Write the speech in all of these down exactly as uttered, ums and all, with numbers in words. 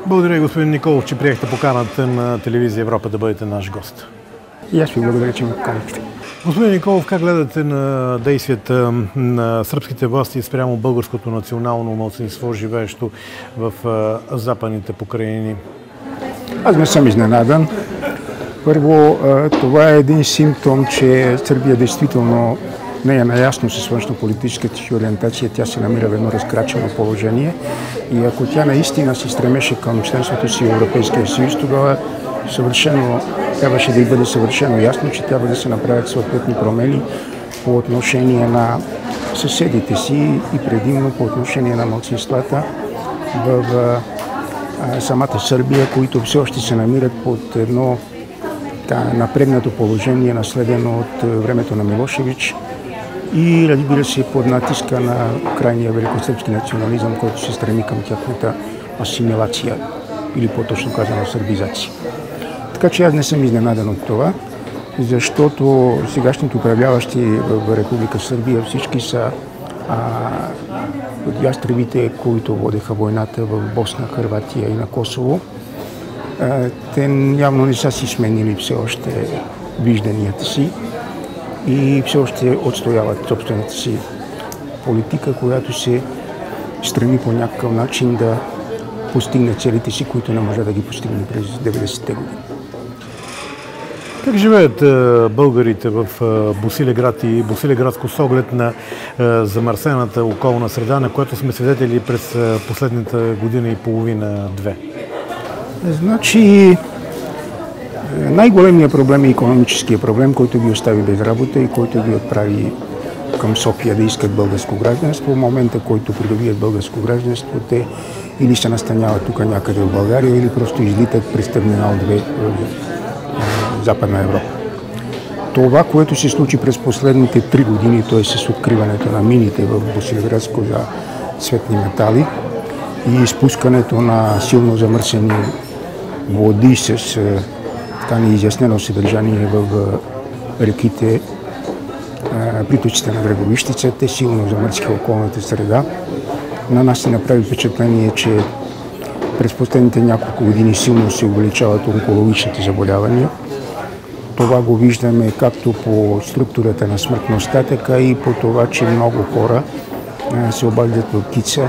Благодаря, господин Николов, че приехте поканата на телевизия Европа да бъдете наш гост. И аз ви благодаря, че ме поканихте. Господин Николов, как гледате на действията на сръбските власти спрямо българското национално малцинство, живеещо в Западните покрайнини? Аз не съм изненадан. Първо, това е един симптом, че Сърбия действително не е наясно с външнополитическата си ориентация. Тя се намира в едно разкрачено положение. И ако тя наистина се стремеше към членството си в Европейския съюз, тогава съвършено, трябваше да й бъде съвършено ясно, че трябва да се направят съответни промени по отношение на съседите си и предимно по отношение на малцинствата в самата Сърбия, които все още се намират под едно напрегнато положение, наследено от времето на Милошевич и, разбира се, под натиска на крайния великосръбски национализъм, който се стреми към тяхната асимилация или по-точно казано сърбизация. Така че аз не съм изненадан от това, защото сегашните управляващи в Република Сърбия всички са а, от ястребите, които водеха войната в Босна, Хърватия и на Косово. А, те явно не са си сменили все още вижданията си и все още отстояват собствената си политика, която се стреми по някакъв начин да постигне целите си, които не може да ги постигне през деветдесетте години. Как живеят българите в Босилеград и Босилеградско с оглед на замърсената околна среда, на която сме свидетели през последната година и половина-две? Значи, най-големият проблем е икономическия проблем, който ги остави без работа и който ги отправи към София да искат българско гражданство. В момента, който придобият българско гражданство, те или се настаняват тук някъде в България, или просто излитат през терминал две в Западна Европа. Това, което се случи през последните три години, т.е. с откриването на мините в Босилеградско за цветни метали и изпускането на силно замърсени води с така неизяснено съдържание в реките, притоците на Драговищица, те силно замърсиха околната среда. На нас се направи впечатление, че през последните няколко години силно се увеличават онкологичните заболявания. Това го виждаме както по структурата на смъртността, така и по това, че много хора се обаждат от птица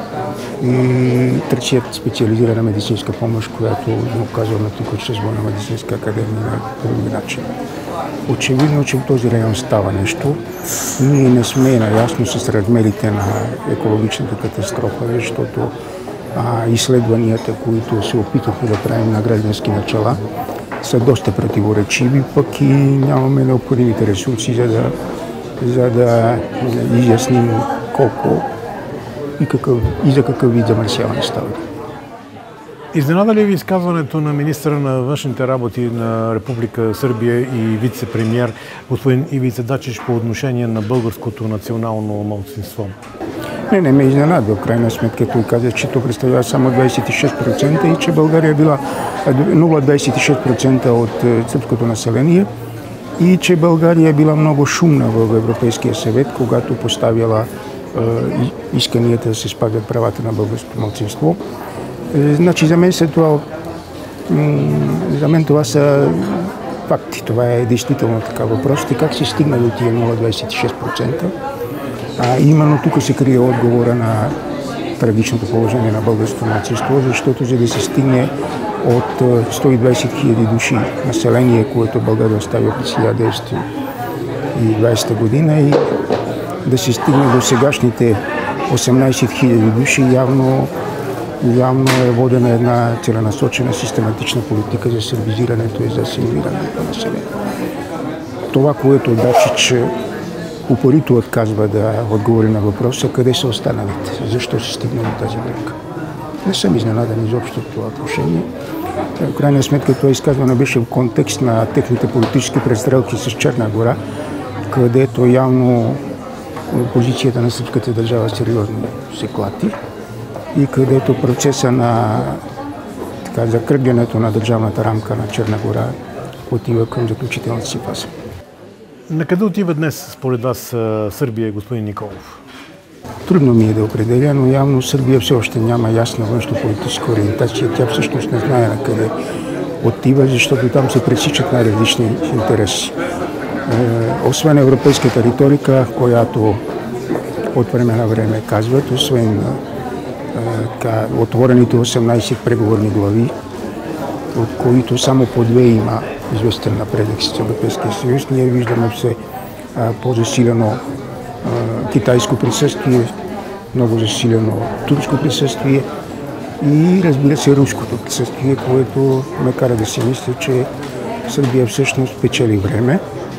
и търсят специализирана медицинска помощ, която му казваме тук чрез Военна медицинска академия на други начин. Очевидно, че в този район става нещо. Ние не сме наясно с размерите на екологичната катастрофа, защото а, изследванията, които се опитахме да правим на граждански начала, са доста противоречиви, пък и нямаме необходимите ресурси, за да, за да изясним колко и, какъв, и за какъв вид замърсяване става. Изненада ли ви изказването на министъра на външните работи на Република Сърбия и вице-премиер господин Ивица Дачич по отношение на българското национално малцинство? Не, не ме изненадва. В крайна сметка той каза, че то представлява само двадесет и шест процента и че България е била нула цяло двадесет и шест процента от сръбското население и че България е била много шумна в Европейския съвет, когато поставяла е, исканията да се спазват правата на българското малцинство. Е, значи за мен, това, за мен това са факти. Това е действително така. Въпросът е как се стигна до тия нула цяло двадесет и шест процента. А именно тук се крие отговора на трагичното положение на българското малцинство, защото за да се стигне от сто и двадесет хиляди души население, което България остави през хиляда деветстотин и двадесета година и да се стигне до сегашните осемнадесет хиляди души, явно, явно е водена една целенасочена систематична политика за сервизирането и за асимилирането на населението. Това, което Дачич упорито отказва да отговори на въпроса, къде са останалите, защо се стигна до тази бройка. Не съм изненадан изобщо от това отношение. В крайна сметка това изказване беше в контекст на техните политически престрелки с Черна гора, където явно позицията на сръбската държава сериозно се клати и където процеса на така, закръглянето на държавната рамка на Черна гора отива към заключителната си фаза. На къде отива днес, според вас, Сърбия, господин Николов? Трудно ми е да определя, но явно Сърбия все още няма ясна външнополитическа ориентация. Тя всъщност не знае на къде отива, защото там се пресичат най-различни интереси. Е, освен европейската риторика, която от време на време казват, освен е, отворените осемнайсет преговорни глави, от които само по две има известен напредък с Европейския съюз, ние виждаме все по-засилено китайско присъствие, много засилено турско присъствие и, разбира се, руското присъствие, което ме кара да си мисля, че Сърбия всъщност печели време,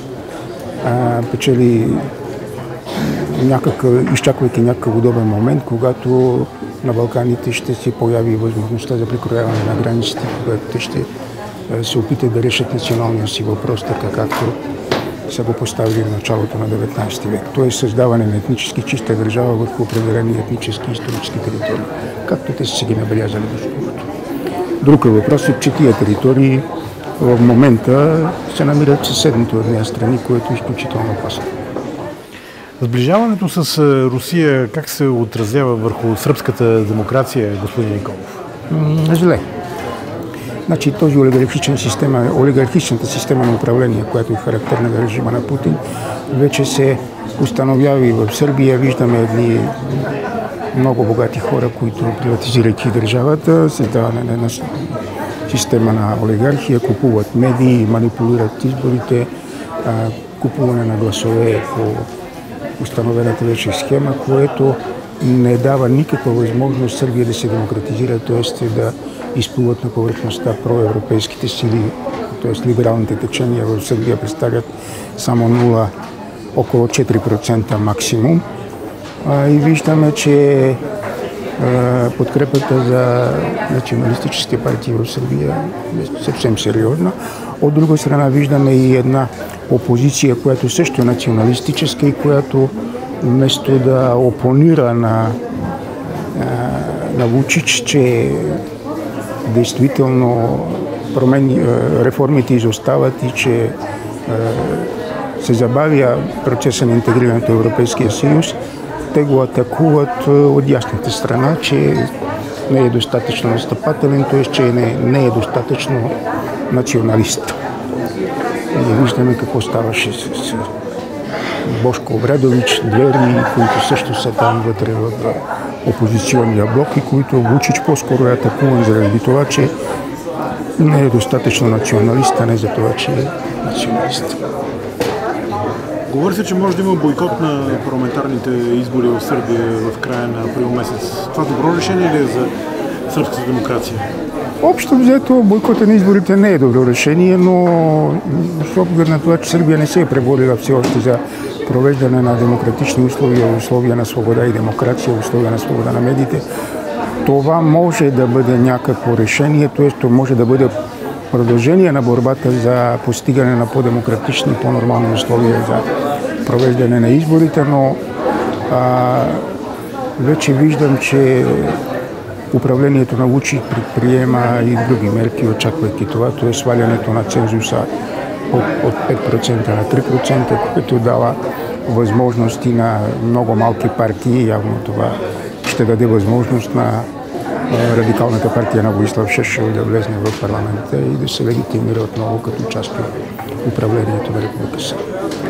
печели някакъв, изчаквайки някакъв удобен момент, когато на Балканите ще се появи възможността за прекрояване на границите, когато те ще се опитат да решат националния си въпрос, така както са го поставили в началото на деветнайсети век. То е създаване на етнически чиста държава върху определени етнически и исторически територии, както те са си ги набелязали до другото. Друг е въпросът, че тия територии в момента се намират съседните от нея страни, което е изключително опасно. Сближаването с Русия как се отразява върху сръбската демокрация, господин Николов? Зле. Значи този олигархичен система, олигархичната система на управление, която е характерна за режима на Путин, вече се установява и в Сърбия. Виждаме едни много богати хора, които, приватизирайки държавата, създаване на система на олигархия, купуват медии, манипулират изборите, купуване на гласове по установената вече схема, което не дава никаква възможност Сърбия да се демократизира, т.е. да изплуват на повърхността проевропейските сили, т.е. либералните течения в Сърбия представят само нула, около четири процента максимум. И виждаме, че подкрепата за националистически партии в Сърбия е съвсем сериозна. От друга страна виждаме и една опозиция, която също е националистическа и която вместо да опонира на, на Вучич, че действително промени, реформите изостават и че се забавя процеса на интегрирането в Европейския съюз, те го атакуват от ясната страна, че не е достатъчно настъпателен, т.е. че не, не е достатъчно националист. И виждаме какво ставаше с, с Бошко Обрадович, Двери, които също са там вътре в опозиционния блок и които Вучич по-скоро е атакуван заради това, че не е достатъчно националист, а не за това, че е националист. Говори се, че може да има бойкот на парламентарните избори в Сърбия в края на април месец. Това добро решение ли е за сръбската демокрация? Общо взето бойкота на изборите не е добро решение, но с оглед на това, че Сърбия не се е преборила все още за провеждане на демократични условия, условия на свобода и демокрация, условия на свобода на медиите, това може да бъде някакво решение, т.е. може да бъде продължение на борбата за постигане на по-демократични, по-нормални условия за провеждане на изборите, но а, вече виждам, че управлението на Вучич предприема и други мерки, очаквайки това, т.е. свалянето на цензуса от, от пет процента на три процента, което дава възможности на много малки партии. Явно това ще даде възможност на радикалната партия на Воислав Шешел да влезне в парламента и да се легитимира отново като част от управлението на Република Сърбия.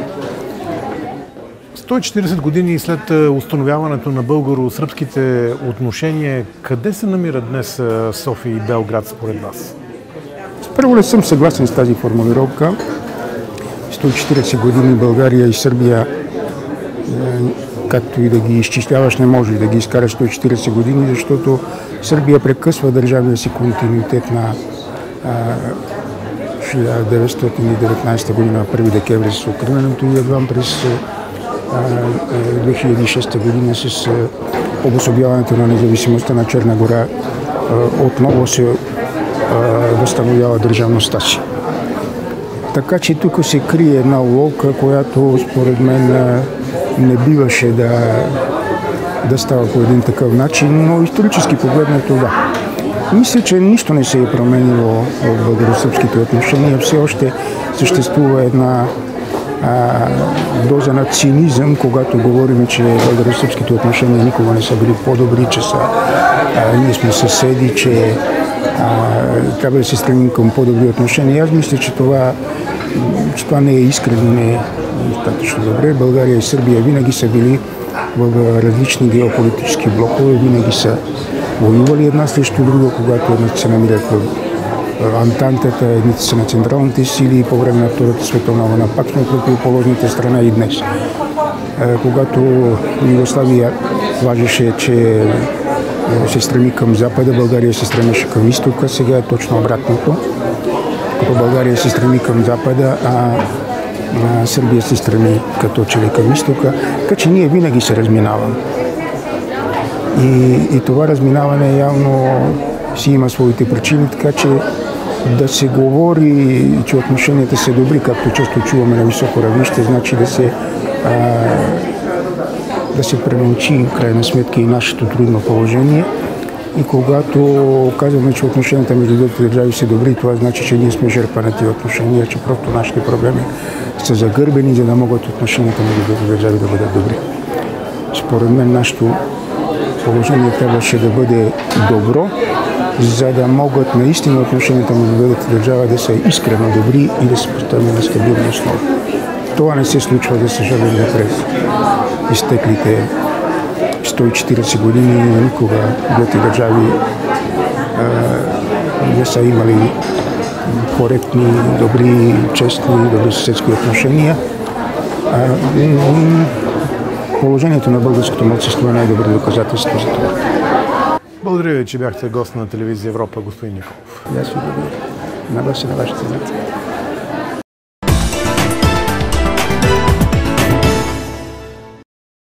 сто и четирийсет години след установяването на българо-сръбските отношения, къде се намира днес София и Белград според вас? Първо не съм съгласен с тази формулировка. сто и четирийсет години България и Сърбия, както и да ги изчисляваш, не можеш да ги изкараш сто и четирийсет години, защото Сърбия прекъсва държавния си континуитет на хиляда деветстотин и деветнайсета година, първи декември с укриването и едва през две хиляди и шеста година с обособяването на независимостта на Черна гора отново се възстановява държавността си. Така че тук се крие една уловка, която според мен не биваше да, да става по един такъв начин, но исторически погледнато да. Мисля, че нищо не се е променило в българо-сръбските отношения. Все още съществува една а, доза на цинизъм, когато говорим, че българо-сръбските отношения никога не са били по-добри, че са, а, ние сме съседи, че а, трябва да се стремим към по-добри отношения. Аз мисля, че това, че това не е искрено, не е достатъчно добре. България и Сърбия винаги са били в различни геополитически блокове, винаги са воювали една срещу друга, когато едната се намират в Антантата, едните са на централните сили по време на Втората световна война, пак сме противоположните страна и днес. Когато Югославия важеше, че се стреми към Запада, България се стремеше към Изтока, сега е точно обратното. Като България се стреми към Запада, а Сърбия се стреми като че ли към Изтока, така че ние винаги се разминаваме. И, и това разминаване явно си има своите причини, така че да се говори, че отношенията са добри, както често чуваме на високо равнище, значи да се, а, да се пренаучи в крайна сметка и нашето трудно положение. И когато казваме, че отношенията между двете държави са добри, това значи, че ние сме жертва на тези отношения, че просто нашите проблеми са загърбени, за да могат отношенията между двете държави да бъдат добри. Според мен нашето положение трябваше да бъде добро, за да могат наистина отношенията между двете държави да са искрено добри и да се поставят на стабилна основа. Това не се случва, за съжаление, през изтеклите сто и четиридесет години. Никога двете държави не са имали коректни, добри, честни, добросъседски отношения. А, положението на българското малцинство е най-добро доказателство за това. Благодаря ви, че бяхте гост на телевизия Европа, господин Николов. Аз ви благодаря. На вас и на вашите зрители.